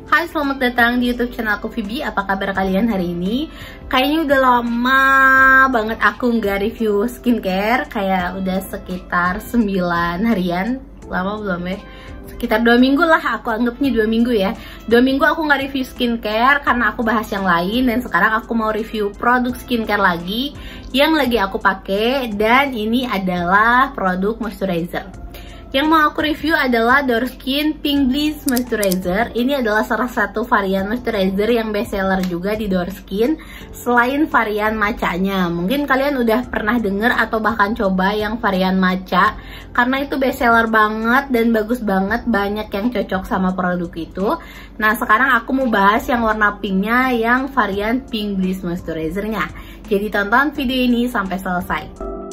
Hai, selamat datang di YouTube channel aku Vibi. Apa kabar kalian hari ini? Kayaknya udah lama banget aku nggak review skincare. Kayak udah sekitar 9 harian. Lama belum ya? Sekitar 2 minggu lah, aku anggapnya 2 minggu ya. 2 minggu aku nggak review skincare karena aku bahas yang lain. Dan sekarang aku mau review produk skincare lagi yang lagi aku pakai. Dan ini adalah produk moisturizer. Yang mau aku review adalah Dorskin Pink Bliss Moisturizer. Ini adalah salah satu varian moisturizer yang best seller juga di Dorskin, selain varian matchanya. Mungkin kalian udah pernah denger atau bahkan coba yang varian matcha, karena itu best seller banget dan bagus banget, banyak yang cocok sama produk itu. Nah, sekarang aku mau bahas yang warna pinknya, yang varian Pink Bliss Moisturizernya. Jadi tonton video ini sampai selesai.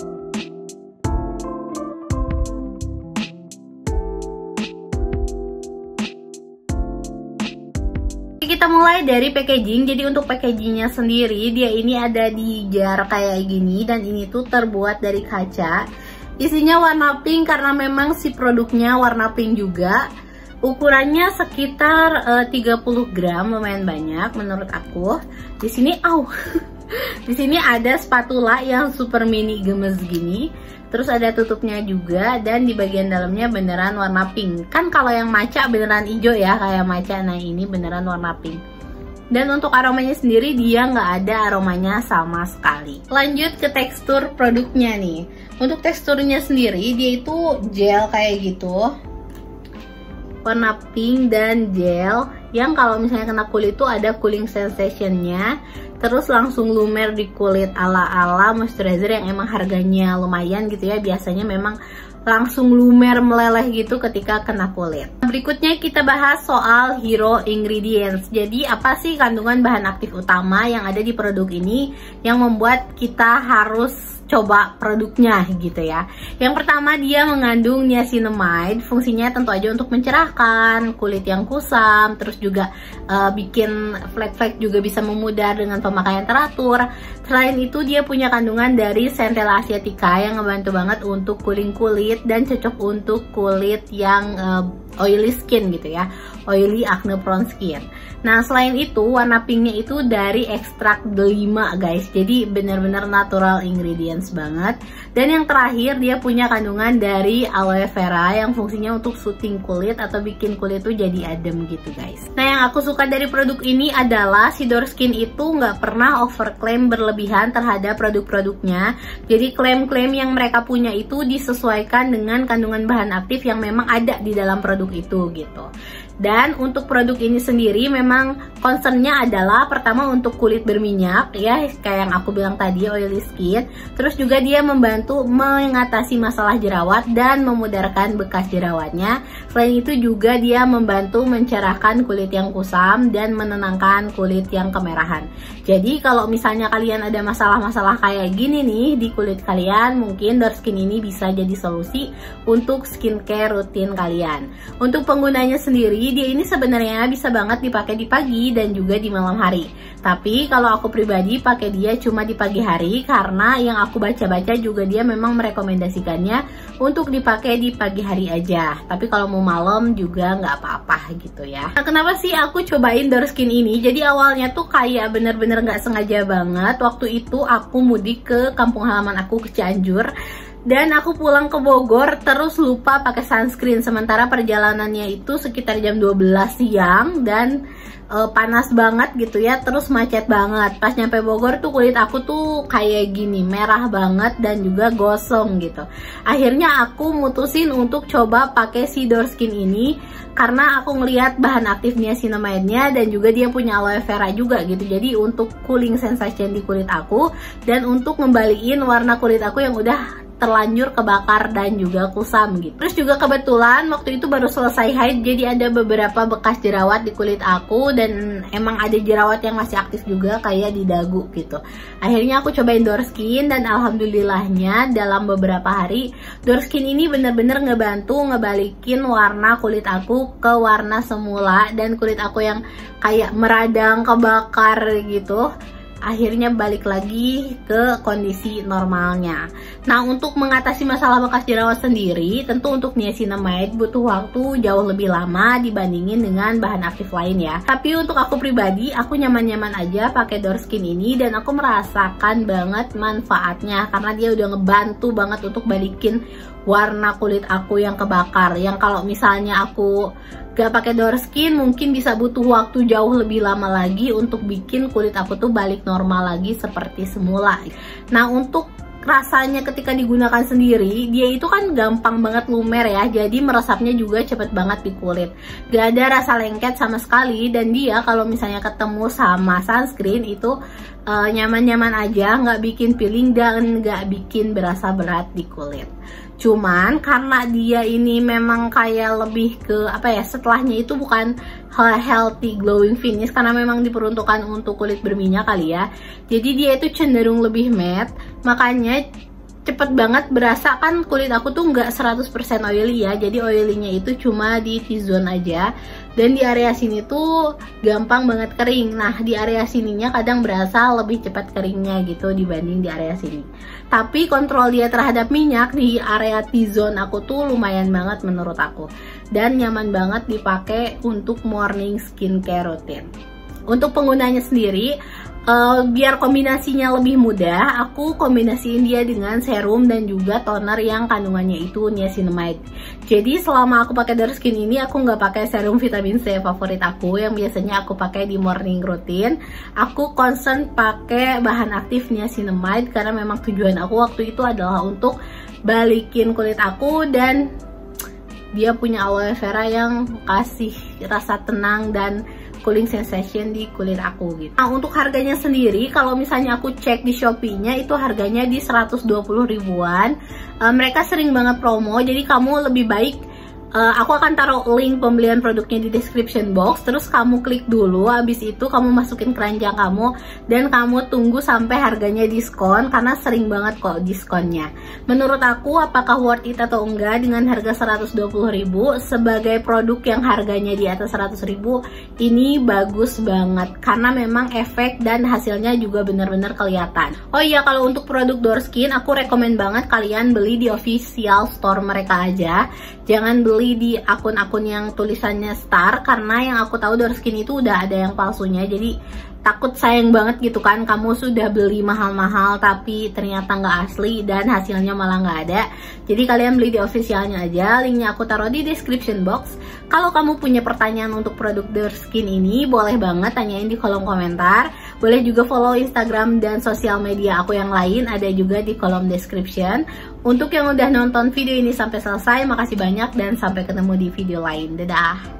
Kita mulai dari packaging. Jadi untuk packagingnya sendiri, dia ini ada di jar kayak gini, dan ini tuh terbuat dari kaca. Isinya warna pink karena memang si produknya warna pink juga. Ukurannya sekitar 30 gram, lumayan banyak menurut aku. Di sini di sini ada spatula yang super mini gemes gini. Terus ada tutupnya juga, dan di bagian dalamnya beneran warna pink. Kan kalau yang matcha beneran hijau ya, kayak matcha. Nah, ini beneran warna pink. Dan untuk aromanya sendiri, dia nggak ada aromanya sama sekali. Lanjut ke tekstur produknya nih. Untuk teksturnya sendiri, dia itu gel kayak gitu, warna pink dan gel, yang kalau misalnya kena kulit tuh ada cooling sensationnya. Terus langsung lumer di kulit ala-ala moisturizer yang emang harganya lumayan gitu ya. Biasanya memang langsung lumer meleleh gitu ketika kena kulit. Berikutnya kita bahas soal hero ingredients. Jadi apa sih kandungan bahan aktif utama yang ada di produk ini yang membuat kita harus coba produknya gitu ya. Yang pertama, dia mengandung niacinamide. Fungsinya tentu aja untuk mencerahkan kulit yang kusam, terus juga bikin flek-flek juga bisa memudar dengan pemakaian teratur. Selain itu, dia punya kandungan dari Centella asiatica yang ngebantu banget untuk cooling kulit dan cocok untuk kulit yang oily skin gitu ya, oily acne prone skin. Nah, selain itu warna pinknya itu dari ekstrak delima guys, jadi benar-benar natural ingredients banget. Dan yang terakhir, dia punya kandungan dari aloe vera yang fungsinya untuk soothing kulit atau bikin kulit tuh jadi adem gitu guys. Nah, yang aku suka dari produk ini adalah si Dorskin itu nggak pernah overclaim berlebihan terhadap produk-produknya. Jadi klaim-klaim yang mereka punya itu disesuaikan dengan kandungan bahan aktif yang memang ada di dalam produk itu gitu. Dan untuk produk ini sendiri memang concernnya adalah pertama untuk kulit berminyak ya, kayak yang aku bilang tadi, oily skin. Terus juga dia membantu mengatasi masalah jerawat dan memudarkan bekas jerawatnya. Selain itu juga dia membantu mencerahkan kulit yang kusam dan menenangkan kulit yang kemerahan. Jadi kalau misalnya kalian ada masalah-masalah kayak gini nih di kulit kalian, mungkin Dorskin ini bisa jadi solusi untuk skincare rutin kalian. Untuk penggunanya sendiri, dia ini sebenarnya bisa banget dipakai di pagi dan juga di malam hari. Tapi kalau aku pribadi pakai dia cuma di pagi hari, karena yang aku baca-baca juga dia memang merekomendasikannya untuk dipakai di pagi hari aja. Tapi kalau mau malam juga nggak apa-apa gitu ya. Nah, kenapa sih aku cobain Dorskin ini? Jadi awalnya tuh kayak bener-bener nggak sengaja banget. Waktu itu aku mudik ke kampung halaman aku ke Cianjur. Dan aku pulang ke Bogor terus lupa pakai sunscreen. Sementara perjalanannya itu sekitar jam 12 siang dan panas banget gitu ya. Terus macet banget. Pas nyampe Bogor tuh kulit aku tuh kayak gini, merah banget dan juga gosong gitu. Akhirnya aku mutusin untuk coba pakai si Dorskin ini karena aku ngelihat bahan aktif niacinamide-nya dan juga dia punya aloe vera juga gitu. Jadi untuk cooling sensation di kulit aku dan untuk ngembaliin warna kulit aku yang udah terlanjur kebakar dan juga kusam gitu. Terus juga kebetulan waktu itu baru selesai haid, jadi ada beberapa bekas jerawat di kulit aku dan emang ada jerawat yang masih aktif juga kayak di dagu gitu. Akhirnya aku cobain Dorskin dan alhamdulillahnya dalam beberapa hari Dorskin ini bener-bener ngebantu ngebalikin warna kulit aku ke warna semula, dan kulit aku yang kayak meradang kebakar gitu akhirnya balik lagi ke kondisi normalnya. Nah, untuk mengatasi masalah bekas jerawat sendiri, tentu untuk niacinamide butuh waktu jauh lebih lama dibandingin dengan bahan aktif lain ya. Tapi untuk aku pribadi, aku nyaman-nyaman aja pakai Dorskin ini dan aku merasakan banget manfaatnya karena dia udah ngebantu banget untuk balikin warna kulit aku yang kebakar. Yang kalau misalnya aku gak pakai Dorskin mungkin bisa butuh waktu jauh lebih lama lagi untuk bikin kulit aku tuh balik normal lagi seperti semula. Nah, untuk rasanya ketika digunakan sendiri, dia itu kan gampang banget lumer ya, jadi meresapnya juga cepet banget di kulit. Gak ada rasa lengket sama sekali, dan dia kalau misalnya ketemu sama sunscreen itu nyaman-nyaman aja, nggak bikin peeling dan nggak bikin berasa berat di kulit. Cuman karena dia ini memang kayak lebih ke apa ya, setelahnya itu bukan healthy glowing finish karena memang diperuntukkan untuk kulit berminyak kali ya. Jadi dia itu cenderung lebih matte, makanya cepet banget berasa kan kulit aku tuh nggak 100% oily ya. Jadi oilynya itu cuma di T-zone aja. Dan di area sini tuh gampang banget kering. Nah, di area sininya kadang berasa lebih cepat keringnya gitu dibanding di area sini. Tapi kontrol dia terhadap minyak di area T-zone aku tuh lumayan banget menurut aku. Dan nyaman banget dipakai untuk morning skincare routine. Untuk penggunanya sendiri, biar kombinasinya lebih mudah, aku kombinasiin dia dengan serum dan juga toner yang kandungannya itu niacinamide. Jadi selama aku pakai Dorskin ini, aku nggak pakai serum vitamin C favorit aku yang biasanya aku pakai di morning routine. Aku concern pakai bahan aktif niacinamide karena memang tujuan aku waktu itu adalah untuk balikin kulit aku, dan dia punya aloe vera yang kasih rasa tenang dan cooling sensation di kulit aku gitu. Nah, untuk harganya sendiri, kalau misalnya aku cek di Shopee-nya itu harganya di 120 ribuan. Mereka sering banget promo, jadi kamu lebih baik aku akan taruh link pembelian produknya di description box. Terus kamu klik dulu, habis itu kamu masukin keranjang kamu dan kamu tunggu sampai harganya diskon karena sering banget kok diskonnya. Menurut aku apakah worth it atau enggak dengan harga 120 ribu sebagai produk yang harganya di atas 100 ribu, ini bagus banget karena memang efek dan hasilnya juga benar-benar kelihatan. Oh iya, kalau untuk produk Dorskin aku rekomen banget kalian beli di official store mereka aja. Jangan beli di akun-akun yang tulisannya star, karena yang aku tahu Dorskin itu udah ada yang palsunya. Jadi takut sayang banget gitu kan, kamu sudah beli mahal-mahal tapi ternyata nggak asli dan hasilnya malah nggak ada. Jadi kalian beli di officialnya aja, linknya aku taruh di description box. Kalau kamu punya pertanyaan untuk produk Dorskin ini, boleh banget tanyain di kolom komentar. Boleh juga follow Instagram dan sosial media aku yang lain, ada juga di kolom description. Untuk yang udah nonton video ini sampai selesai, makasih banyak dan sampai ketemu di video lain. Dadah!